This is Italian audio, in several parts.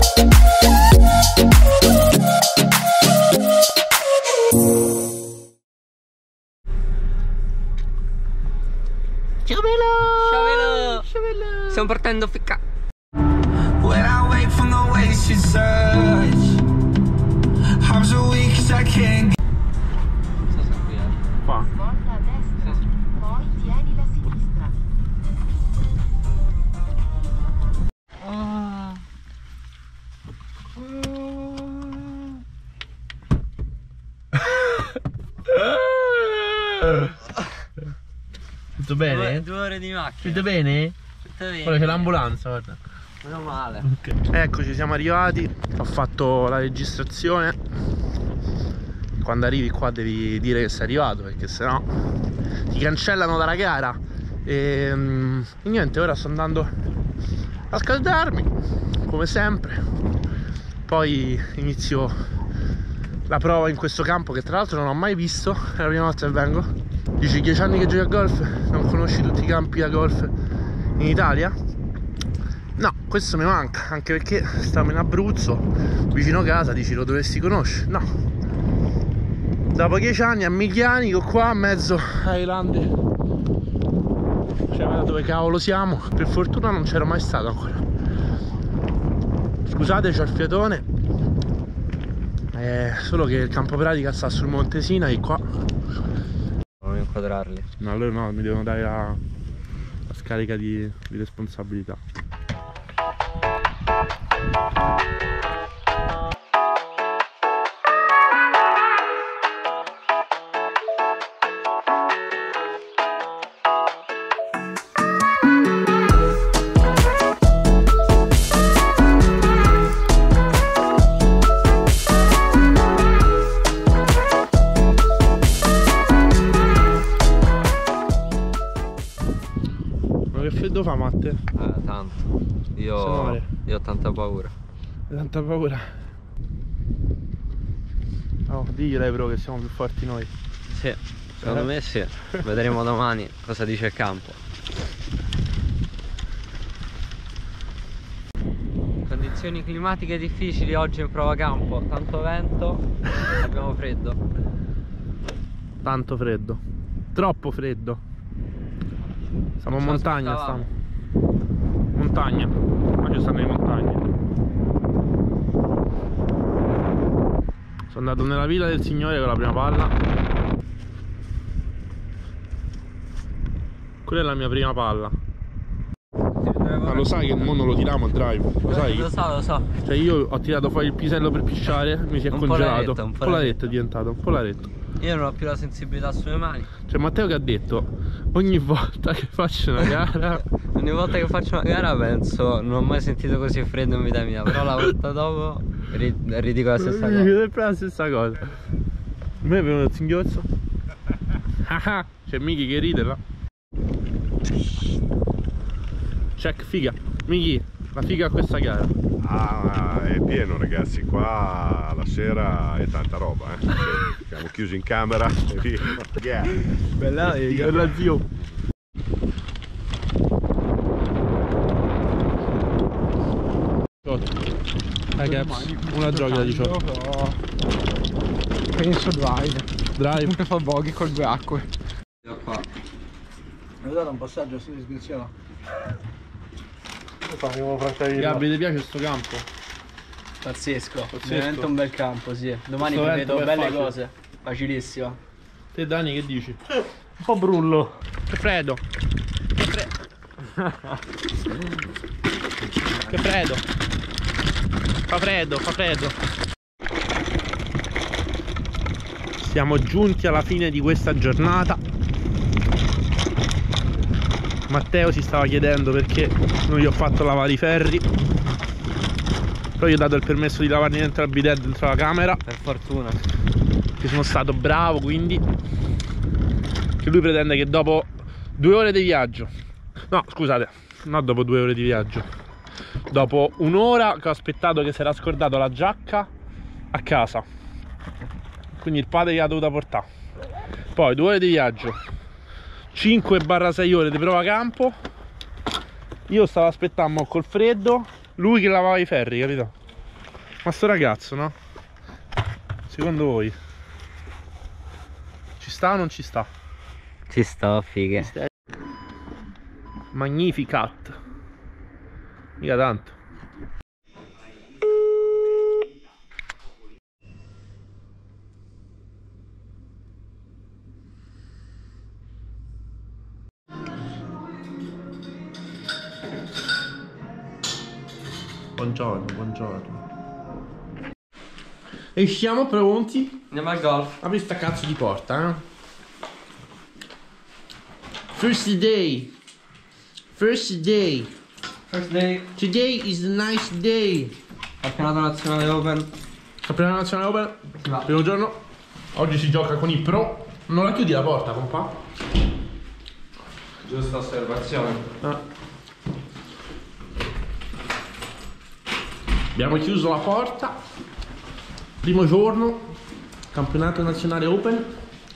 Stiamo partendo ficca. Qua. Volta a destra, poi tieni la sinistra. Tutto bene? 2 ore di macchina. Tutto bene? Tutto bene. Guarda c'è l'ambulanza, guarda. Meno male. Okay. Eccoci, siamo arrivati. Ho fatto la registrazione. Quando arrivi qua devi dire che sei arrivato, perché sennò ti cancellano dalla gara. E niente, ora sto andando a scaldarmi come sempre. Poi inizio la prova in questo campo che tra l'altro non ho mai visto. È la prima volta che vengo. Dici 10 anni che giochi a golf, non conosci tutti i campi da golf in Italia? No, questo mi manca, anche perché stavo in Abruzzo, vicino casa, dici lo dovresti conoscere. No, dopo 10 anni a Miglianico, qua a mezzo ai landi, cioè da dove cavolo siamo. Per fortuna non c'ero mai stato ancora. Scusate, c'ho il fiatone, solo che il campo pratica sta sul Monte Sinai qua. Non inquadrarli. No, allora no, mi devono dare la scarica di responsabilità. Che freddo fa, Matte? Tanto. Io ho tanta paura. Tanta paura. Oh, digliela però che siamo più forti noi. Sì, secondo me sì. Vedremo domani cosa dice il campo. Condizioni climatiche difficili oggi in prova campo. Tanto vento, abbiamo freddo. Tanto freddo. Troppo freddo. Siamo in montagna, stiamo. Montagna. Ma ci stanno le montagne. Sono andato nella villa del Signore con la prima palla. Quella è la mia prima palla. Ma lo sai che mo non lo tiriamo a drive? Lo sai? Lo so. Cioè io ho tirato fuori il pisello per pisciare, mi si è congelato. Un polaretto è diventato, un polaretto. Io non ho più la sensibilità sulle mani. Cioè Matteo che ha detto, ogni volta che faccio una gara ogni volta che faccio una gara penso, non ho mai sentito così freddo in vita mia. Però la volta dopo ridico la stessa cosa. È la stessa cosa. A me è venuto il singhiozzo. C'è Miki che ride là. Check figa. Miki, la figa a questa gara. Ah, è pieno ragazzi, qua la sera è tanta roba, siamo chiusi in camera e via. Yeah. Bella zio. Ragazzi, una gioca da 18. Penso drive. Drive. Comunque fa bogey con 2 acque. Qua. Mi ho dato un passaggio a svizzera. Gabri, ti piace sto campo? Pazzesco, veramente un bel campo, sì. Domani Sto vedo vento belle facile. cose. Facilissimo. Te Dani che dici? Un po' brullo. Che freddo. Che freddo. Fa freddo. Siamo giunti alla fine di questa giornata. Matteo si stava chiedendo perché non gli ho fatto lavare i ferri. Però gli ho dato il permesso di lavarli dentro al bidet, dentro la camera. Per fortuna. Che sono stato bravo, quindi. Che lui pretende che dopo 2 ore di viaggio, no scusate, non dopo 2 ore di viaggio, dopo un'ora che ho aspettato, che si era scordato la giacca a casa, quindi il padre gli ha dovuta portare, poi 2 ore di viaggio, 5-6 ore di prova campo, io stavo aspettando col freddo, lui che lavava i ferri, capito? Ma sto ragazzo, no? Secondo voi ci sta o non ci sta? Ci sto, fighe. Magnificat. Mica tanto. Buongiorno, buongiorno. E siamo pronti? Andiamo al golf. Apri sta cazzo di porta, eh? First day. First day. First day. Today is a nice day. Campionato nazionale Open. Campionato nazionale Open. Va. Primo giorno. Oggi si gioca con i pro. Non la chiudi la porta, compà? Giusta osservazione. Abbiamo chiuso la porta. Primo giorno. Campionato nazionale Open.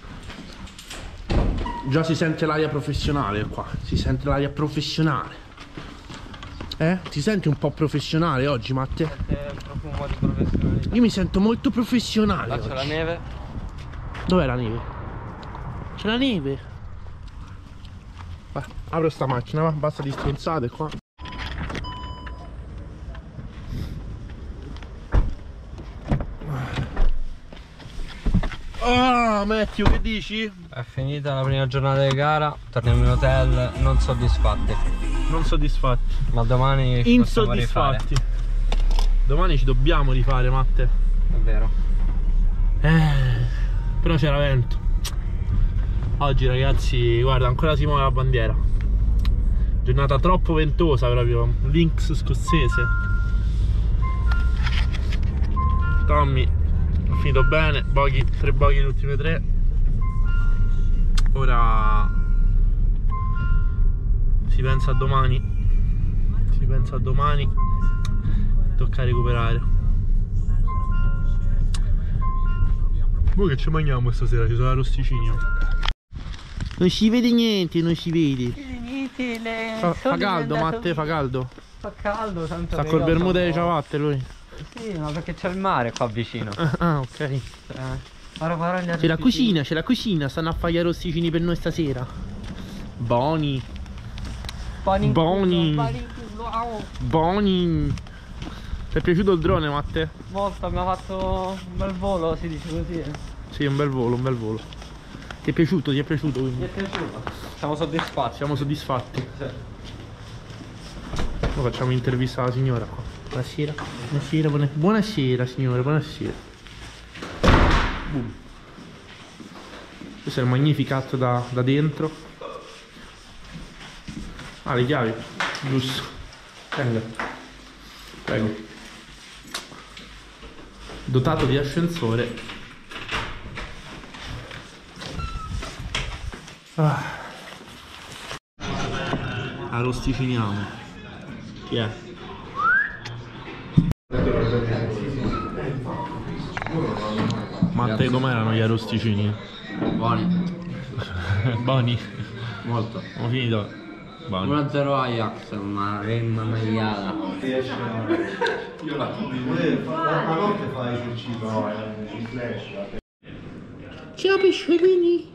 Già si sente l'aria professionale qua. Si sente l'aria professionale. Ti senti un po' professionale oggi, Matte? Profumo di professionalità. Io mi sento molto professionale. Là c'è la oggi. neve. Dov'è la neve? C'è la neve. Va, apro sta macchina, va, basta di stronzate qua. Ah, Matthew, che dici? È finita la prima giornata di gara. Torniamo in hotel non soddisfatti. Non soddisfatti. Ma domani ci possiamo rifare. Insoddisfatti. Domani ci dobbiamo rifare, Matte. È vero. Però c'era vento. Oggi ragazzi, guarda, ancora si muove la bandiera. Giornata troppo ventosa proprio. Lynx scozzese. Tommy ha finito bene, bogey, 3 bogey le ultime 3. Ora si pensa a domani. Si pensa a domani. Tocca recuperare. Voi che ci mangiamo stasera? Ci sono arrosticini. Non si vede niente, non si vede. Fa caldo, Matte, fa caldo. Fa caldo, tanto. Sta col bermuda e le ciabatte lui. Sì, ma perché c'è il mare qua vicino. Ah, ok. C'è C'è la cucina, stanno a fare gli arrosticini per noi stasera. Buoni. Buoni. Buoni. Ti è piaciuto il drone, Matte? Molto, abbiamo fatto un bel volo, si dice così. Sì, un bel volo, un bel volo. Ti è piaciuto quindi? Mi è piaciuto. Siamo soddisfatti. Siamo soddisfatti. Sì. Ora facciamo intervista alla signora qua. Buonasera. Buonasera, buonasera signore, buonasera. Boom. Questo è il Magnificat da dentro. Ah, le chiavi. Giusto. Tenga. Prego. Dotato di ascensore. Arrosticiniamo. Chi è? Matte, com'erano gli arrosticini? Buoni. Buoni. Molto. Ho finito. Buoni. 1-0 Ajax, ma remma magliata. Ciao pesciolini.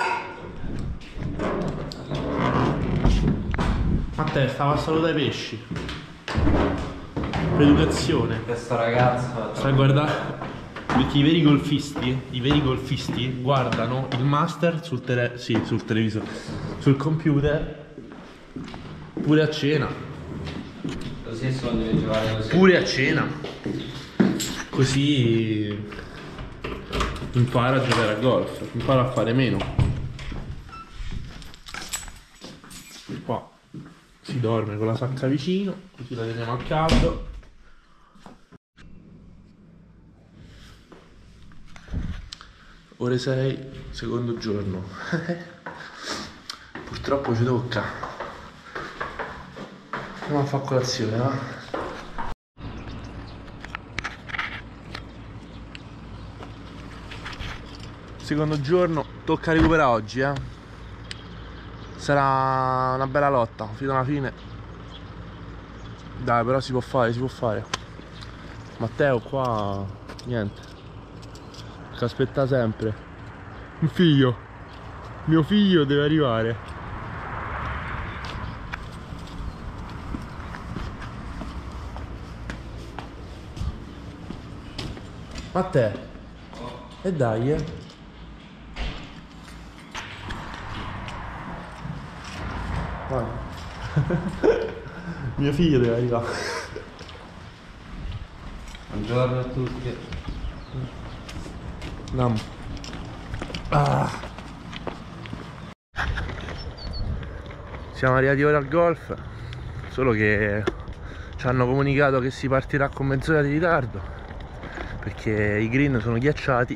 Matte, stava a salutare i pesci. Per educazione. Questo ragazzo. Sta a guardare. Perché i veri golfisti guardano il master sul televisore, sul computer, pure a cena. Così solo devi giocare così. Pure a cena. Così impara a giocare a golf, impara a fare meno. Qua si dorme con la sacca vicino, così la teniamo al caldo. Ore 6, secondo giorno. Purtroppo ci tocca. Andiamo a fare colazione, va? Secondo giorno, tocca recuperare oggi, Sarà una bella lotta, fino alla fine. Dai, però si può fare, si può fare. Matteo qua niente, ci aspetta sempre. Mio figlio deve arrivare. Matteo, e dai, vai. Mio figlio deve arrivare. Buongiorno a tutti. Andiamo. Siamo arrivati ora al golf, solo che ci hanno comunicato che si partirà con mezz'ora di ritardo perché i green sono ghiacciati.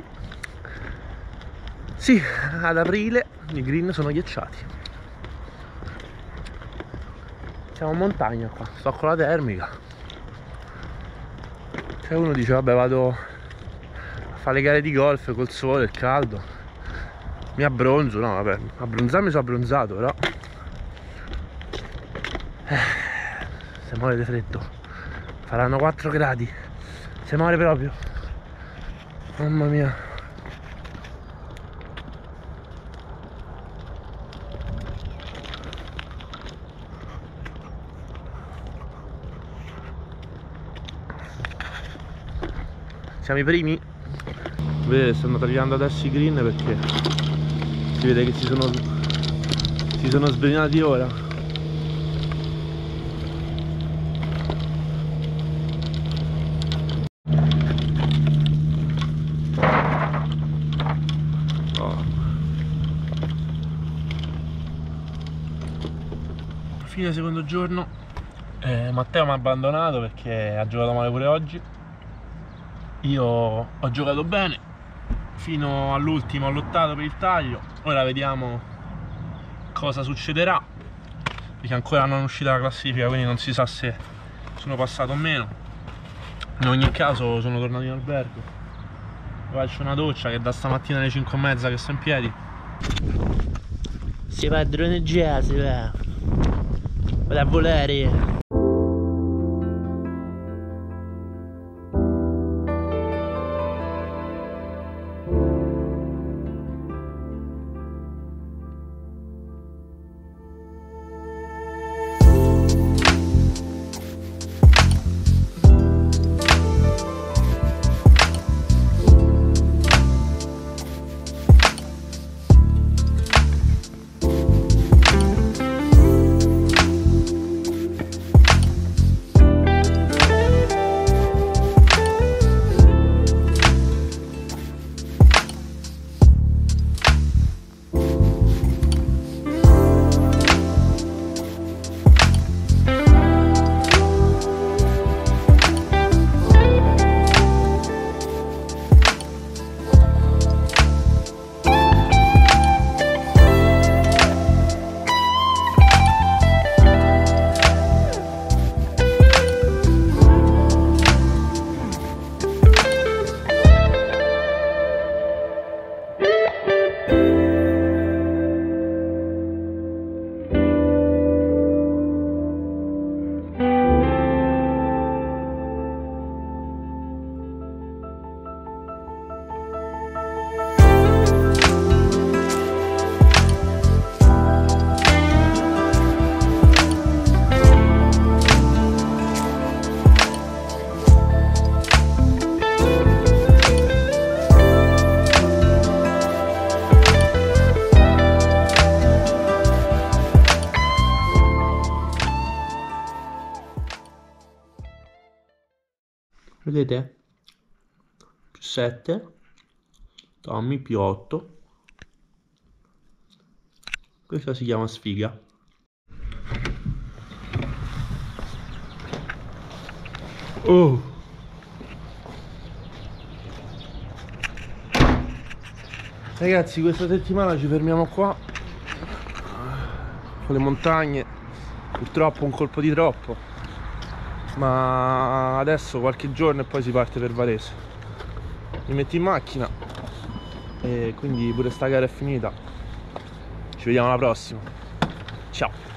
Sì, ad aprile i green sono ghiacciati. Siamo in montagna qua, sto con la termica. Cioè uno dice vabbè vado a fare le gare di golf col sole, il caldo, mi abbronzo, no vabbè, abbronzarmi sono abbronzato però se muore di freddo, faranno 4 gradi, se muore proprio, mamma mia. Siamo i primi. Vedete, stanno tagliando adesso i green perché si vede che si sono sbrinati ora. Fine secondo giorno, Matteo mi ha abbandonato perché ha giocato male pure oggi. Io ho giocato bene fino all'ultimo, ho lottato per il taglio. Ora vediamo cosa succederà perché ancora non è uscita la classifica, quindi non si sa se sono passato o meno. In ogni caso sono tornato in albergo, faccio una doccia che da stamattina alle 5:30 che sto in piedi. Si va a droneggiare, si va. Vado a volare. Vedete? Più 7, Tommy più 8. Questa si chiama sfiga. Oh! Ragazzi, questa settimana ci fermiamo qua con le montagne, purtroppo un colpo di troppo, ma adesso qualche giorno e poi si parte per Varese. Mi metto in macchina e quindi pure sta gara è finita. Ci vediamo alla prossima. Ciao.